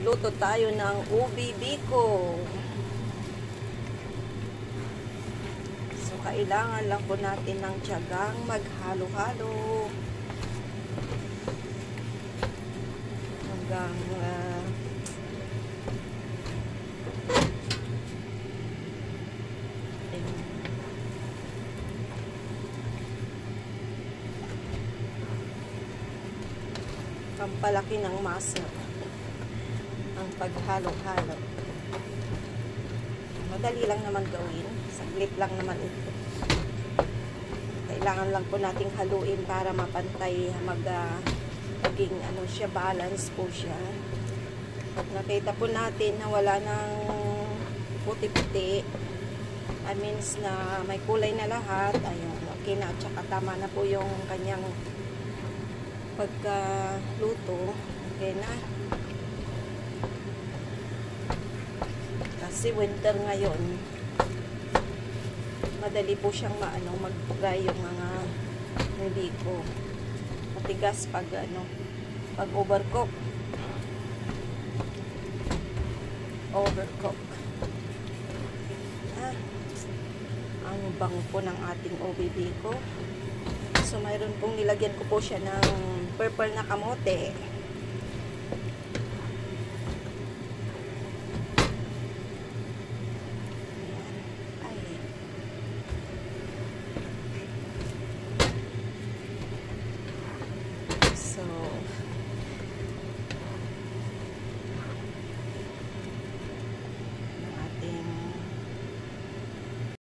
Magluto tayo ng ubi biko. So, kailangan lang po natin ng tiyagang maghalo-halo. Hanggang pampalaki ng muscle ang paghalo-halo. Madali lang naman gawin, saglit lang naman ito. Kailangan lang po nating haluin para mapantay, maging ano siya, balance po siya. Pag nakita po natin na wala ng puti-puti, means na may kulay na lahat, ayun, okay na, at saka tama na po yung kanyang pagkaluto. Okay na. Kasi winter ngayon, madali po siyang mag-dry yung mga biko. Matigas pag pag overcook. Ang bango po ng ating ubi biko. So mayroon pong nilagyan ko po siya ng purple na kamote.